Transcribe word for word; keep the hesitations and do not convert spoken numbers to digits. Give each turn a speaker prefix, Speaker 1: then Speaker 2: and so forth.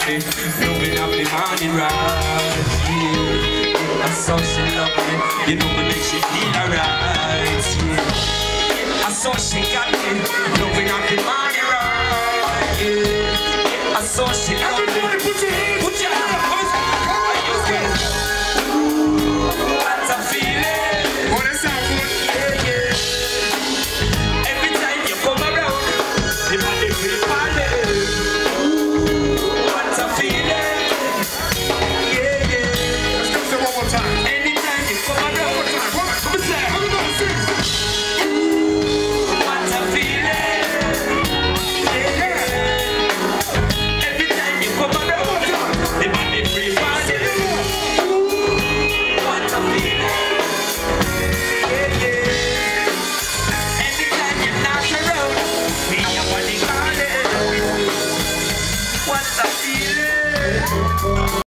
Speaker 1: me. Loving up the morning ride. Yeah, I saw she love me. You know me make she feel alright. Yeah, I saw she got me. Loving up the morning ride. Yeah, I saw she love me. Put your hands, put your hands. What a feeling. Oh, that sound good. Yeah, yeah. Every time you come around, the body feel falling. What a feeling. Yeah, yeah. Let's go say one more time. Anytime you come around, one more time. Come on, come on, say. Come on, sing. What a feeling. Yeah, yeah. Every time you come around, the body feel falling. What a feeling. Yeah, yeah. Anytime you're not around, me your body calling. What a feeling.